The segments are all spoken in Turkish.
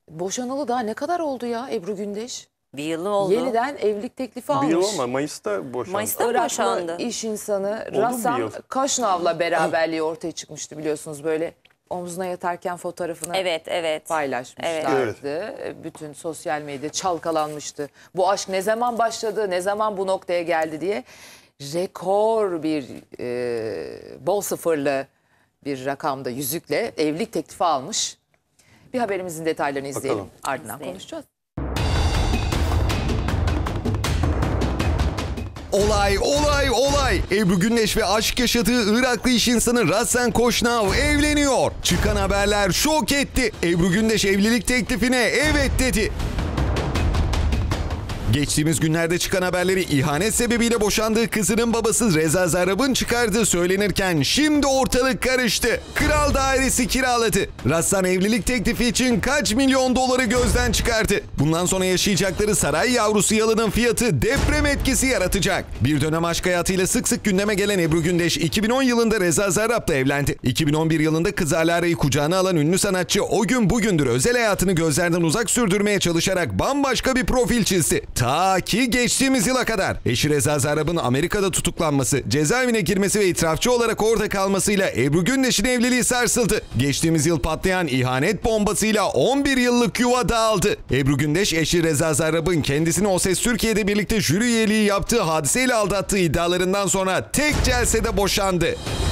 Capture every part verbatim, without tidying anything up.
Boşanalı daha ne kadar oldu ya Ebru Gündeş? Bir yılı oldu. Yeniden evlilik teklifi almış. Bir yıl ama Mayıs'ta boşandı. Mayıs'ta Iraklı boşandı. iş insanı bir Rassan yıl. Kaşnav'la beraberliği ortaya çıkmıştı biliyorsunuz, böyle omzuna yatarken fotoğrafını Evet, evet. paylaşmışlardı. Bütün sosyal medya çalkalanmıştı. Bu aşk ne zaman başladı, ne zaman bu noktaya geldi diye. Rekor bir e, bol sıfırlı bir rakamda, yüzükle evlilik teklifi almış. Bir haberimizin detaylarını izleyelim. Bakalım. Ardından İzleyelim. konuşacağız. Olay, olay, olay. Ebru Gündeş ve aşk yaşadığı Iraklı iş insanı Rassan Koşnav evleniyor. Çıkan haberler şok etti. Ebru Gündeş evlilik teklifine evet dedi. Geçtiğimiz günlerde çıkan haberleri ihanet sebebiyle boşandığı kızının babası Reza Zarrab'ın çıkardığı söylenirken şimdi ortalık karıştı. Kral dairesi kiraladı. Rassan evlilik teklifi için kaç milyon doları gözden çıkardı. Bundan sonra yaşayacakları saray yavrusu yalının fiyatı deprem etkisi yaratacak. Bir dönem aşk hayatıyla sık sık gündeme gelen Ebru Gündeş iki bin on yılında Reza Zarrab'la evlendi. iki bin on bir yılında kızı Alara'yı kucağına alan ünlü sanatçı o gün bugündür özel hayatını gözlerden uzak sürdürmeye çalışarak bambaşka bir profil çizdi. Ta ki geçtiğimiz yıla kadar. Eşi Reza Zarrab'ın Amerika'da tutuklanması, cezaevine girmesi ve itirafçı olarak orada kalmasıyla Ebru Gündeş'in evliliği sarsıldı. Geçtiğimiz yıl patlayan ihanet bombasıyla on bir yıllık yuva dağıldı. Ebru Gündeş, eşi Reza Zarrab'ın kendisini O Ses Türkiye'de birlikte jüri üyeliği yaptığı hadiseyle aldattığı iddialarından sonra tek celsede boşandı.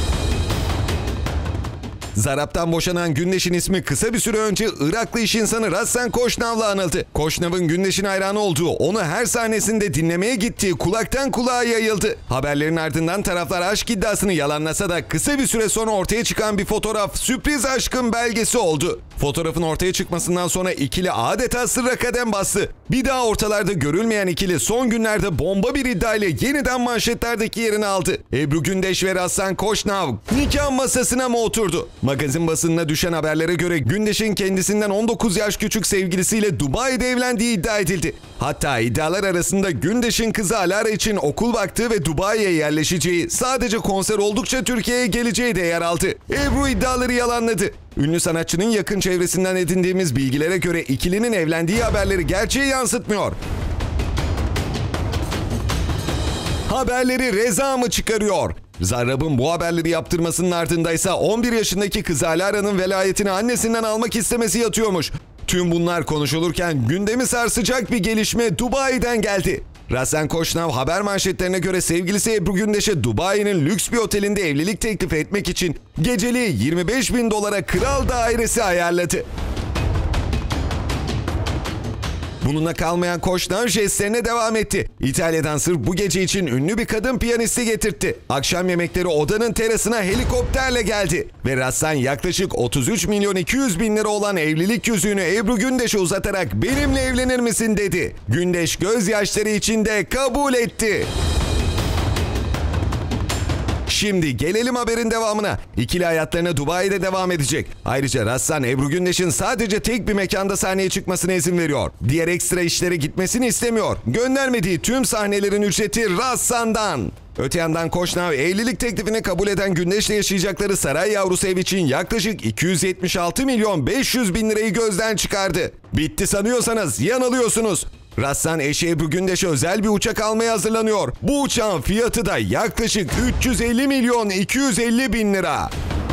Zarrab'tan boşanan Gündeş'in ismi kısa bir süre önce Iraklı iş insanı Rassan Koşnav'la anıldı. Koşnav'ın Gündeş'in hayranı olduğu, onu her sahnesinde dinlemeye gittiği kulaktan kulağa yayıldı. Haberlerin ardından taraflar aşk iddiasını yalanlasa da kısa bir süre sonra ortaya çıkan bir fotoğraf sürpriz aşkın belgesi oldu. Fotoğrafın ortaya çıkmasından sonra ikili adeta sırra kadem bastı. Bir daha ortalarda görülmeyen ikili son günlerde bomba bir iddiayla yeniden manşetlerdeki yerini aldı. Ebru Gündeş ve Rassan Koşnav nikah masasına mı oturdu? Magazin basınına düşen haberlere göre Gündeş'in kendisinden on dokuz yaş küçük sevgilisiyle Dubai'de evlendiği iddia edildi. Hatta iddialar arasında Gündeş'in kızı Alara için okul baktığı ve Dubai'ye yerleşeceği, sadece konser oldukça Türkiye'ye geleceği de yer aldı. Ebru iddiaları yalanladı. Ünlü sanatçının yakın çevresinden edindiğimiz bilgilere göre ikilinin evlendiği haberleri gerçeği yansıtmıyor. Haberleri Reza mı çıkarıyor? Zarrab'ın bu haberleri yaptırmasının ardındaysa on bir yaşındaki kızı Alara'nın velayetini annesinden almak istemesi yatıyormuş. Tüm bunlar konuşulurken gündemi sarsacak bir gelişme Dubai'den geldi. Rassan Koşnav haber manşetlerine göre sevgilisi Ebru Gündeş'e Dubai'nin lüks bir otelinde evlilik teklif etmek için geceliği yirmi beş bin dolara kral dairesi ayarladı. Bununla kalmayan Koşnav jestlerine devam etti. İtalya'dan sırf bu gece için ünlü bir kadın piyanisti getirtti. Akşam yemekleri odanın terasına helikopterle geldi. Ve Rassan yaklaşık otuz üç milyon iki yüz bin lira olan evlilik yüzüğünü Ebru Gündeş'e uzatarak benimle evlenir misin dedi. Gündeş gözyaşları içinde kabul etti. Şimdi gelelim haberin devamına. İkili hayatlarına Dubai'de devam edecek. Ayrıca Rassan, Ebru Gündeş'in sadece tek bir mekanda sahneye çıkmasına izin veriyor. Diğer ekstra işlere gitmesini istemiyor. Göndermediği tüm sahnelerin ücreti Rassan'dan. Öte yandan Koşnav evlilik teklifini kabul eden Gündeş'le yaşayacakları saray yavrusu ev için yaklaşık iki yüz yetmiş altı milyon beş yüz bin lirayı gözden çıkardı. Bitti sanıyorsanız yanılıyorsunuz. Rassan eşi Ebru Gündeş'e özel bir uçak almaya hazırlanıyor. Bu uçağın fiyatı da yaklaşık üç yüz elli milyon iki yüz elli bin lira.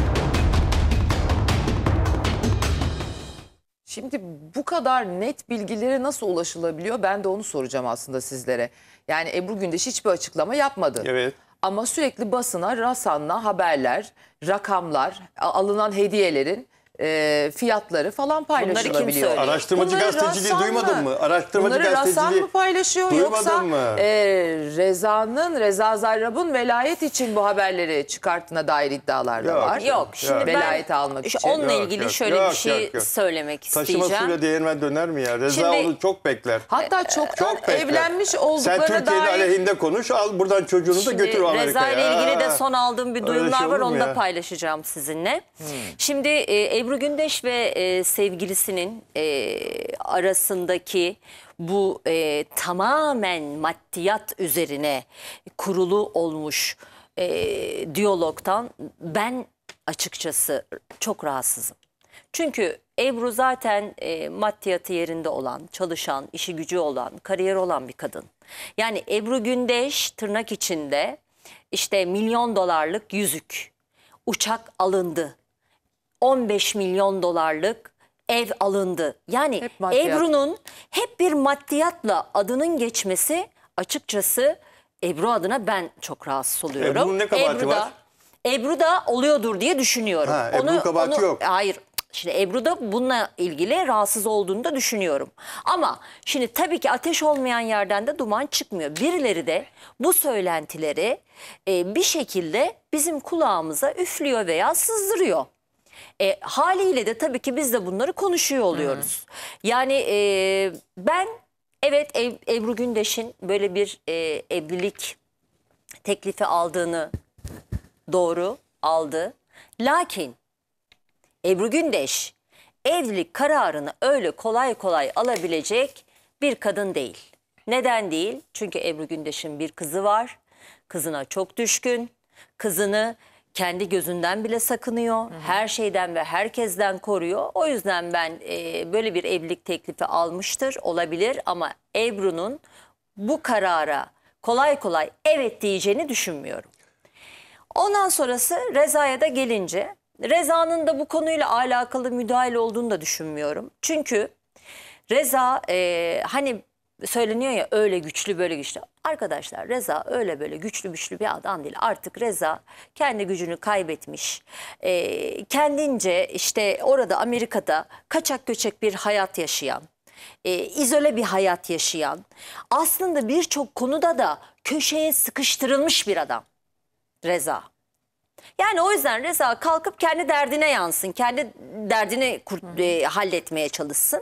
Şimdi bu kadar net bilgilere nasıl ulaşılabiliyor? Ben de onu soracağım aslında sizlere. Yani Ebru Gündeş hiçbir açıklama yapmadı. Evet. Ama sürekli basına Rassan'la haberler, rakamlar, alınan hediyelerin e, fiyatları falan paylaşılabiliyor. söylüyor? Araştırmacı Bunları gazeteciliği Rassan duymadın mı? Araştırmacı Bunları Rassan gazeteciliği mı paylaşıyor duymadın yoksa mı? E, Reza'nın, Reza Zarrab'ın velayet için bu haberleri çıkarttığına dair iddialar da Yok, var. Yok, şimdi Yok. ben Velayeti almak işte için. onunla Yok, ilgili yok, şöyle yok, bir şey yok, yok. söylemek Taşıma isteyeceğim. suyla değirmen döner mi ya? Reza Şimdi- onu çok bekler. Hatta çoktan Çok bekler. evlenmiş Sen olduklarına Türkiye'nin dair... aleyhinde konuş, al buradan çocuğunu da Şimdi götür Amerika'ya. Reza ile ilgili de Ha. son aldığım bir Öyle duyumlar şey var, olur mu onu da ya? paylaşacağım sizinle. Şimdi e, Ebru Gündeş ve e, sevgilisinin e, arasındaki bu e, tamamen maddiyat üzerine kurulu olmuş e, diyalogtan ben açıkçası çok rahatsızım. Çünkü Ebru zaten e, maddiyatı yerinde olan, çalışan, işi gücü olan, kariyeri olan bir kadın. Yani Ebru Gündeş tırnak içinde işte milyon dolarlık yüzük, uçak alındı, on beş milyon dolarlık ev alındı. Yani Hep maddiyat. Ebru'nun hep bir maddiyatla adının geçmesi açıkçası Ebru adına ben çok rahatsız oluyorum. Ebru'nun ne kabahati Ebru da, var? Ebru da oluyordur diye düşünüyorum. Ha, Ebru'nun kabahati yok. Hayır. Şimdi Ebru da bununla ilgili rahatsız olduğunu da düşünüyorum. Ama şimdi tabii ki ateş olmayan yerden de duman çıkmıyor. Birileri de bu söylentileri e, bir şekilde bizim kulağımıza üflüyor veya sızdırıyor. E, haliyle de tabii ki biz de bunları konuşuyor oluyoruz. Yani e, ben evet Ev, Ebru Gündeş'in böyle bir e, evlilik teklifi aldığını doğru aldı. Lakin Ebru Gündeş evlilik kararını öyle kolay kolay alabilecek bir kadın değil. Neden değil? Çünkü Ebru Gündeş'in bir kızı var. Kızına çok düşkün. Kızını kendi gözünden bile sakınıyor. Hı hı. Her şeyden ve herkesten koruyor. O yüzden ben e, böyle bir evlilik teklifi almıştır, olabilir. Ama Ebru'nun bu karara kolay kolay evet diyeceğini düşünmüyorum. Ondan sonrası Reza'ya da gelince, Reza'nın da bu konuyla alakalı müdahil olduğunu da düşünmüyorum. Çünkü Reza e, hani söyleniyor ya öyle güçlü böyle güçlü. Arkadaşlar Reza öyle böyle güçlü güçlü bir adam değil. Artık Reza kendi gücünü kaybetmiş. E, kendince işte orada Amerika'da kaçak göçek bir hayat yaşayan, e, izole bir hayat yaşayan, aslında birçok konuda da köşeye sıkıştırılmış bir adam Reza. Yani o yüzden Reza kalkıp kendi derdine yansın, kendi derdini e, halletmeye çalışsın.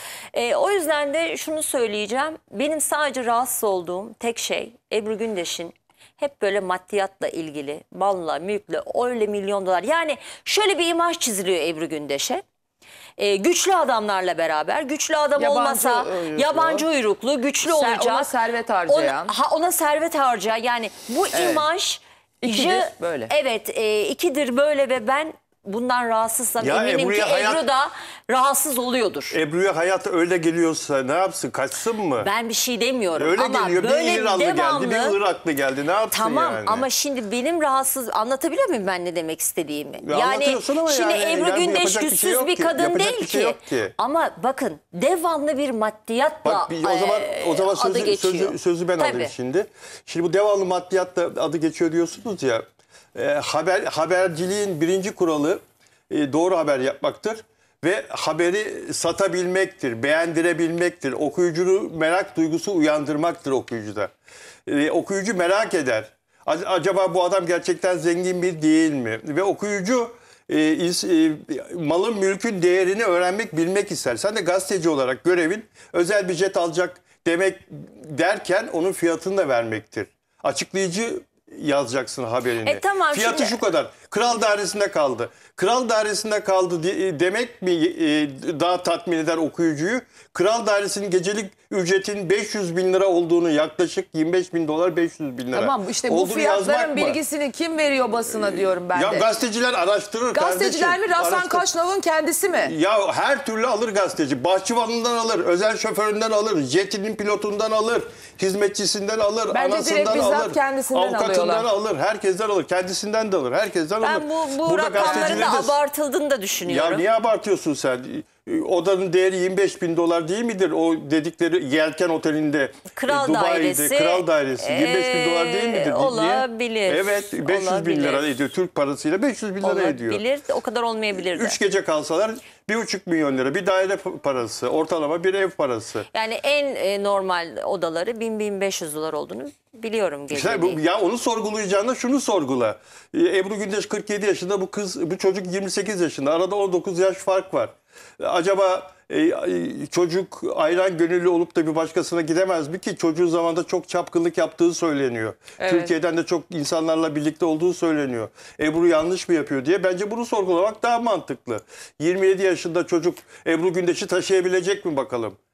E, o yüzden de şunu söyleyeceğim, benim sadece rahatsız olduğum tek şey Ebru Gündeş'in hep böyle maddiyatla ilgili, malla, mülkle, öyle milyon dolar. Yani şöyle bir imaj çiziliyor Ebru Gündeş'e. E, güçlü adamlarla beraber, güçlü adam Yabancı olmasa uyruklu. yabancı uyruklu, güçlü Ser- olacak. ona servet harcayan. Ona, ha, ona servet harcayan. Yani bu Evet. imaj... İkidir böyle. Evet, e, ikidir böyle ve ben bundan rahatsızsam Ya eminim Ebru'ya ki hayat- Ebru da rahatsız oluyordur. Ebru'ya hayat öyle geliyorsa ne yapsın? Kaçsın mı? Ben bir şey demiyorum Öyle ama geliyor. böyle Bir İranlı devamlı... geldi, bir Iraklı geldi. Ne yapsın Tamam yani? ama şimdi benim rahatsız anlatabiliyor muyum ben ne demek istediğimi? Ya anlatıyorsun ama şimdi yani, Ebru yani Gündeş yapacak bir güçsüz şey yok bir ki, kadın yapacak değil bir şey ki. yok ki. Ama bakın devamlı bir maddiyatla Bak bir, o zaman e, o zaman adı sözü, geçiyor. sözü, sözü ben Tabii. alayım şimdi. Şimdi bu devamlı maddiyatla adı geçiyor diyorsunuz ya. E, haber haberciliğin birinci kuralı e, doğru haber yapmaktır ve haberi satabilmektir, beğendirebilmektir. Okuyucunu merak duygusu uyandırmaktır okuyucuda. E, okuyucu merak eder. A- Acaba bu adam gerçekten zengin bir değil mi? Ve okuyucu e, is- e, malın mülkün değerini öğrenmek, bilmek ister. Sen de gazeteci olarak görevin özel bir jet alacak demek derken onun fiyatını da vermektir. Açıklayıcı yazacaksın haberini. E tamam, Fiyatı şimdi- şu kadar. Kral dairesinde kaldı. Kral dairesinde kaldı de- demek mi e, daha tatmin eder okuyucuyu? Kral dairesinin gecelik ücretinin beş yüz bin lira olduğunu, yaklaşık yirmi beş bin dolar beş yüz bin lira. Tamam işte bu olduğunu yazmak fiyatların mı? bilgisini kim veriyor basına diyorum ben Ya de. gazeteciler araştırır Gazeteciler kardeşim. mi? Rassan Araştır- Kaşnav'ın kendisi mi? Ya her türlü alır gazeteci. Bahçıvanından alır, özel şoföründen alır, jetinin pilotundan alır, hizmetçisinden alır, Bence anasından direkt bizzat alır, kendisinden avukatından alıyorlar. alır, herkesten alır, kendisinden de alır, herkesten alır. Ben bu, bu Burada rakamların gazetecileri da de- abartıldığını da Ya düşünüyorum. niye abartıyorsun sen? Odanın değeri yirmi beş bin dolar değil midir? O dedikleri Yelken Otel'inde Kral e, Dubai'de, dairesi, Kral dairesi yirmi beş bin dolar değil midir? e, olabilir. Niye? Evet beş yüz bin Olabilir. lira ediyor. Türk parasıyla beş yüz bin lira ediyor. Olabilir, o kadar olmayabilir de. Üç gece kalsalar bir buçuk milyon lira. Bir daire parası. Ortalama bir ev parası. Yani en e, normal odaları bin bin beş yüz dolar olduğunu biliyorum İşte bu, geceliği. ya onu sorgulayacağına şunu sorgula. Ee, Ebru Gündeş kırk yedi yaşında, bu kız, bu çocuk yirmi sekiz yaşında. Arada on dokuz yaş fark var. Acaba e, e, çocuk ayran gönüllü olup da bir başkasına gidemez mi ki? Çocuğun zamanında çok çapkınlık yaptığı söyleniyor. Evet. Türkiye'den de çok insanlarla birlikte olduğu söyleniyor. Ebru yanlış mı yapıyor diye. Bence bunu sorgulamak daha mantıklı. yirmi yedi yaşında çocuk Ebru Gündeş'i taşıyabilecek mi bakalım?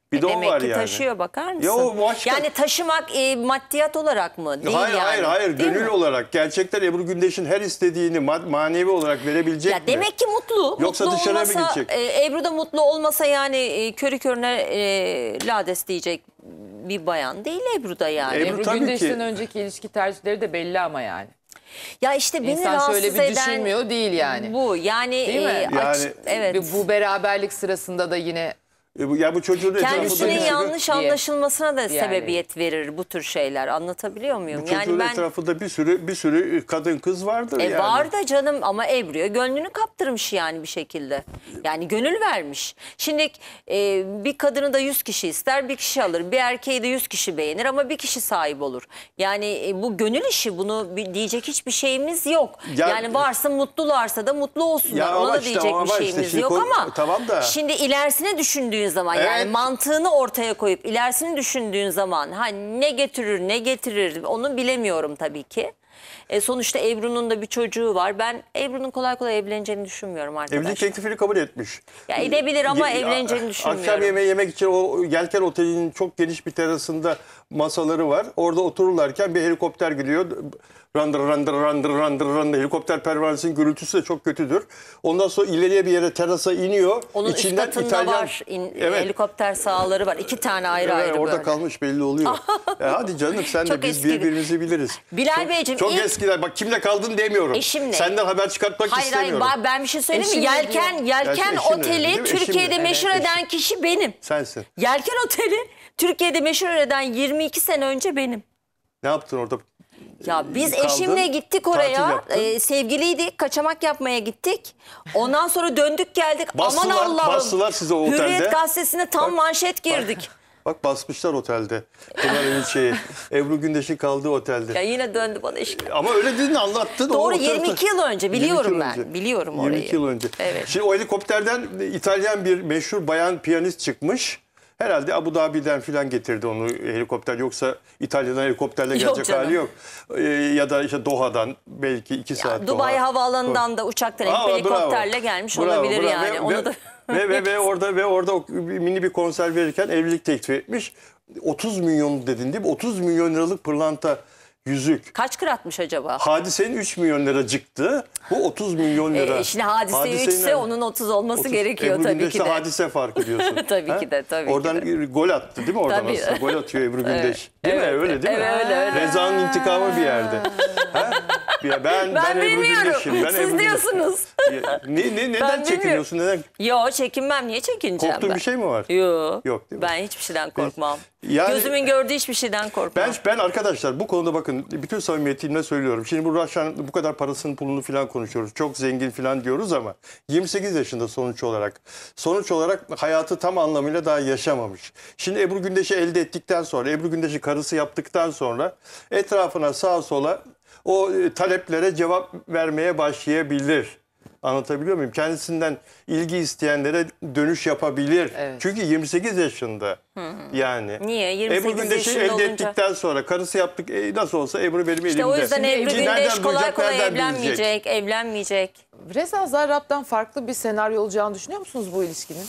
Bir de o Demek var ki yani. taşıyor, bakar mısın? Ya o başka- Yani taşımak e, maddiyat olarak mı? Değil hayır yani. hayır hayır Değil gönül mi? olarak gerçekten Ebru Gündeş'in her istediğini ma- manevi olarak verebilecek Ya mi? demek ki mutlu. Yoksa mutlu dışarıya mı olmasa, gidecek? e, Ebru da mutlu olmasa yani e, körü körüne e, lades diyecek bir bayan değil Ebru da yani. Ebru Ebru tabii Gündeş'ten ki. önceki ilişki tercihleri de belli ama yani. Ya işte beni İnsan rahatsız şöyle bir eden düşünmüyor değil yani. bu. Yani, Değil mi? e, aç- Yani- evet. Ve bu beraberlik sırasında da yine E bu- Ya bu çocuğun etrafında Kendisinin bir sürü- yanlış diye. anlaşılmasına da Yani. sebebiyet verir bu tür şeyler. Anlatabiliyor muyum? bu çocuğun Yani ben etrafında bir sürü bir sürü kadın kız vardır E yani. var da canım ama Ebru'ya gönlünü kaptırmış yani bir şekilde. Yani gönül vermiş. Şimdi e, bir kadını da yüz kişi ister, bir kişi alır. Bir erkeği de yüz kişi beğenir ama bir kişi sahip olur. Yani e, bu gönül işi, bunu bir, diyecek hiçbir şeyimiz yok. Ya- yani varsın mutlularsa da mutlu olsunlar. Ya Ona ama da işte, diyecek ama bir işte şeyimiz şimdi yok ko- ama tamam da- şimdi ilerisini düşündüğün zaman yani Evet. mantığını ortaya koyup ilerisini düşündüğün zaman ha ne getirir ne getirir onu bilemiyorum tabii ki. E sonuçta Ebru'nun da bir çocuğu var. Ben Ebru'nun kolay kolay evleneceğini düşünmüyorum arkadaşlar. Evlilik teklifini kabul etmiş. Ya edebilir ama Ge- evleneceğini Akşam düşünmüyorum. yemeği yemek için o Yelken Oteli'nin çok geniş bir terasında masaları var. Orada otururlarken bir helikopter gidiyor. Randır randır randır randır randır. Helikopter pervanesinin gürültüsü de çok kötüdür. Ondan sonra ileriye bir yere terasa iniyor. Onun üst İçinden katında İtalyan... var. İn- Evet. Helikopter sahaları var. İki tane ayrı Evet, ayrı orada böyle. kalmış belli oluyor. Ya hadi canım sen de Çok biz eskidi. birbirimizi biliriz. Bilal çok, Beyciğim, Çok ilk- eskiler. Bak kimle kaldın demiyorum. Eşimle. Senden haber çıkartmak Hayır hayır istemiyorum. ba- ben bir şey söyleyeyim mi? Eşimle Yelken, diyor. Yelken Gerçi eşimle, değil Oteli mi? Türkiye'de Eşimle. meşhur Evet, eden kişi benim. Sensin. Yelken Oteli Türkiye'de meşhur eden yirmi iki sene önce benim. Ne yaptın orada? Ya biz Kaldın, eşimle gittik tatil oraya. yaptın. Ee, sevgiliydik. Kaçamak yapmaya gittik. Ondan sonra döndük geldik. Bastılar- Aman Allah'ım. bastılar sizi o otelde. Hürriyet gazetesine tam Bak- manşet girdik. Bak basmışlar otelde. Pınar'ın şeyi. Ebru Gündeş'in kaldığı otelde. Ya yine döndü bana iş. Ama öyle dedin anlattın. Doğru, O yirmi iki tarafta- yıl önce, yirmi iki biliyorum yıl ben, önce. biliyorum yirmi iki orayı. yıl önce. Evet. Şimdi o helikopterden İtalyan bir meşhur bayan piyanist çıkmış. Herhalde Abu Dhabi'den falan getirdi onu helikopter. Yoksa İtalya'dan helikopterle Yok gelecek canım. hali yok. Ee, ya da işte Doha'dan belki iki saat Dubai Doha. havaalanından da uçaktan inip Aa, bravo. helikopterle gelmiş Bravo, olabilir bravo. yani. Ve, Onu ve, da ve, ve, ve orada ve orada o mini bir konser verirken evlilik teklif etmiş. otuz milyon dedin değil mi? otuz milyon liralık pırlanta yüzük. kaç kıratmış acaba? Hadisenin üç milyon lira çıktı. Bu otuz milyon lira. E, şimdi hadise Hadisenin- üçse onun otuz olması otuz. gerekiyor Ebru tabii Gündeş'le ki de. hadise farkı diyorsun. Tabii Ha? ki de, tabii ki Oradan de. bir gol attı değil mi oradan Tabii. aslında? Gol atıyor Ebru Gündeş. Değil Evet, mi? Öyle değil mi? evet, öyle, öyle. Reza'nın intikamı bir yerde. Ha? Ya ben, ben, Ben Ebru bilmiyorum. Gündeş'im. Ben Siz Ebru Gündeş- diyorsunuz. Ya, Ne, ne, neden Ben çekiniyorsun? Neden? Yo çekinmem, niye çekineceğim Korktuğun ben? bir şey mi var? Yo. Yok, değil mi? Ben hiçbir şeyden korkmam. Yani- Gözümün gördüğü hiçbir şeyden korkmam. Ben, ben arkadaşlar bu konuda bakın bütün samimiyetimle söylüyorum. Şimdi bu Raşan bu kadar parasını pulunu falan konuşuyoruz. Çok zengin falan diyoruz ama yirmi sekiz yaşında sonuç olarak. Sonuç olarak hayatı tam anlamıyla daha yaşamamış. Şimdi Ebru Gündeş'i elde ettikten sonra, Ebru Gündeş'i karısı yaptıktan sonra etrafına sağa sola o e, taleplere cevap vermeye başlayabilir. Anlatabiliyor muyum? Kendisinden ilgi isteyenlere dönüş yapabilir. Evet. Çünkü yirmi sekiz yaşında. Yani. Niye? yirmi sekiz Ebru Gündeş'i yaşında elde olunca- ettikten sonra karısı yaptık. E, nasıl olsa Ebru benim elimde. İşte o yüzden Ebru Şimdi nereden Gündeş kolay duyacak, kolay nereden bilecek? evlenmeyecek, evlenmeyecek. Reza Zarrab'dan farklı bir senaryo olacağını düşünüyor musunuz bu ilişkinin?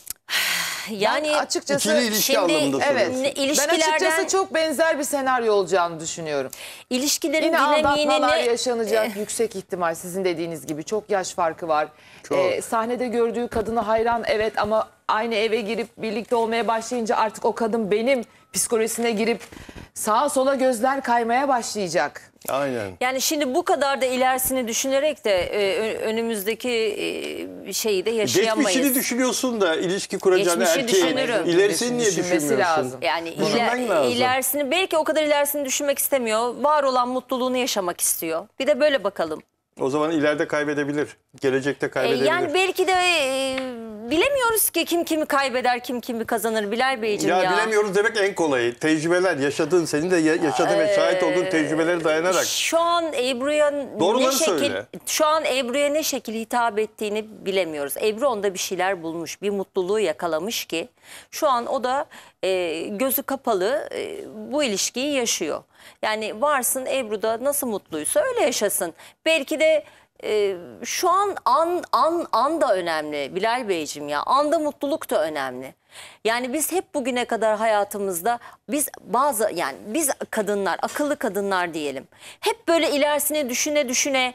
Yani Ben açıkçası İkili ilişki şimdi- anlamında evet. soruyorsun. Ne- Ben ilişkilerden açıkçası çok benzer bir senaryo olacağını düşünüyorum. ilişkilerin Yine dinamiğini aldatmalar ne- yaşanacak yüksek ihtimal sizin dediğiniz gibi. Çok yaş farkı var. Çok. Ee, sahnede gördüğü kadına hayran evet ama aynı eve girip birlikte olmaya başlayınca artık o kadın benim psikolojisine girip sağa sola gözler kaymaya başlayacak. Aynen. Yani şimdi bu kadar da ilerisini düşünerek de e, ö- önümüzdeki e, şeyi de yaşayamayız. Geçmişini düşünüyorsun da ilişki kuracağın Geçmişi erkeğin düşünürüm. ilerisini niye Düşünmesi düşünmüyorsun? lazım. Yani Düşünmen iler- lazım. ilerisini belki o kadar ilerisini düşünmek istemiyor. Var olan mutluluğunu yaşamak istiyor. Bir de böyle bakalım. O zaman ileride kaybedebilir. Gelecekte E, kaybedebilir. yani belki de e, bilemiyoruz ki kim kimi kaybeder, kim kimi kazanır Bilal Beyciğim ya, ya. bilemiyoruz demek en kolayı. Tecrübeler, yaşadığın, senin de ya- yaşadığın ve şahit olduğun tecrübelere dayanarak. Şu an Ebru'ya ne Doğruları şekil söyle. şu an Ebru'ya ne şekil hitap ettiğini bilemiyoruz. Ebru onda bir şeyler bulmuş, bir mutluluğu yakalamış ki şu an o da e, gözü kapalı e, bu ilişkiyi yaşıyor. Yani varsın Ebru da nasıl mutluysa öyle yaşasın. Belki de e, şu an an, an an da önemli Bilal Beyciğim ya. Anda mutluluk da önemli. Yani biz hep bugüne kadar hayatımızda biz bazı yani biz kadınlar, akıllı kadınlar diyelim. Hep böyle ilerisine düşüne düşüne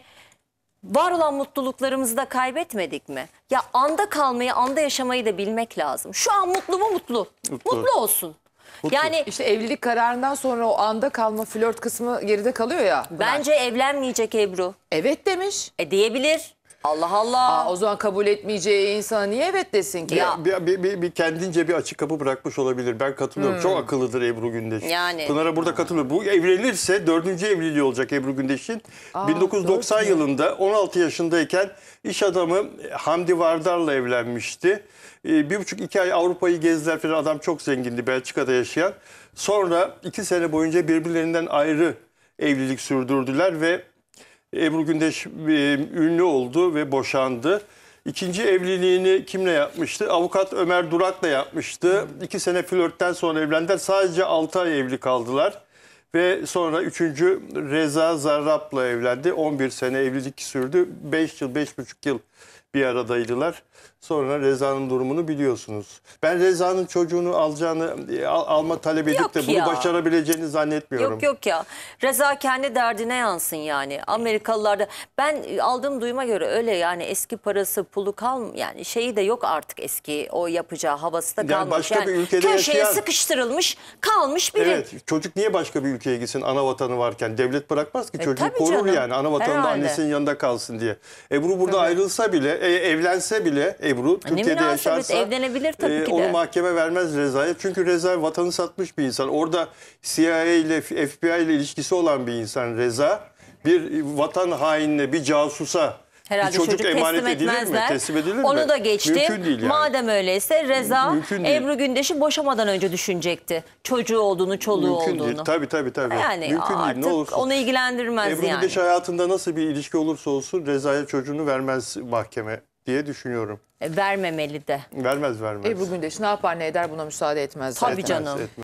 var olan mutluluklarımızı da kaybetmedik mi? Ya anda kalmayı, anda yaşamayı da bilmek lazım. Şu an mutlu mu mutlu? Mutlu. Mutlu olsun. Yani İşte evlilik kararından sonra o anda kalma, flört kısmı geride kalıyor ya. bence evlenmeyecek Ebru. Evet demiş. E diyebilir. Allah Allah. Aa, o zaman kabul etmeyeceği insana niye evet desin ki? Ya. Bir, bir, bir, bir kendince bir açık kapı bırakmış olabilir. Ben katılıyorum. Çok akıllıdır Ebru Gündeş. Yani. Pınar'a burada katılıyorum. Bu evlenirse dördüncü evliliği olacak Ebru Gündeş'in. bin dokuz yüz doksan dört mü? yılında on altı yaşındayken iş adamı Hamdi Vardar'la evlenmişti. Ee, bir buçuk iki ay Avrupa'yı gezdiler falan. Adam çok zengindi, Belçika'da yaşayan. Sonra iki sene boyunca birbirlerinden ayrı evlilik sürdürdüler ve Ebru Gündeş e, ünlü oldu ve boşandı. İkinci evliliğini kimle yapmıştı? Avukat Ömer Durak'la yapmıştı. İki sene flörtten sonra evlendiler. Sadece altı ay evli kaldılar. Ve sonra üçüncü Reza Zarrab'la evlendi. on bir sene evlilik sürdü. beş yıl, beş buçuk yıl bir aradaydılar. Sonra Reza'nın durumunu biliyorsunuz. Ben Reza'nın çocuğunu alacağını, al- alma talep edip Yok de bunu ya. başarabileceğini zannetmiyorum. Yok yok ya. Reza kendi derdine yansın yani. Amerikalılarda ben aldığım duyuma göre öyle yani eski parası pulu kal yani şeyi de yok artık eski o yapacağı havası da Yani kalmamış. başka Yani bir ülkede köşeye yaşayan- sıkıştırılmış kalmış biri. Evet, çocuk niye başka bir ülkeye gitsin ana vatanı varken? Devlet bırakmaz ki, E, çocuğu tabii korur canım. yani ana vatanında Herhalde. annesinin yanında kalsın diye. Ebru burada ayrılsa bile, e, evlense bile Ebru Türkiye'de münasebet, yaşarsa evlenebilir tabii ki de. onu mahkeme vermez Reza'ya. Çünkü Reza vatanı satmış bir insan. Orada C I A ile F B I ile ilişkisi olan bir insan Reza. Bir vatan hainine, bir casusa Herhalde bir çocuk, çocuk emanet teslim edilir etmezler. mi? Teslim edilir mi? Onu da geçtim. Mümkün değil yani. Madem öyleyse Reza Mümkün değil. Ebru Gündeş'i boşamadan önce düşünecekti. Çocuğu olduğunu, çoluğu Mümkün olduğunu. değil. Tabii tabii tabii. Yani Mümkün değil. artık Ne olursa. onu ilgilendirmez Ebru yani. Gündeş hayatında nasıl bir ilişki olursa olsun Reza'ya çocuğunu vermez mahkeme diye düşünüyorum. E, vermemeli de. Vermez vermez. Ebru Gündeş ne yapar ne eder buna müsaade etmez. Tabii zaten. canım. Etmez.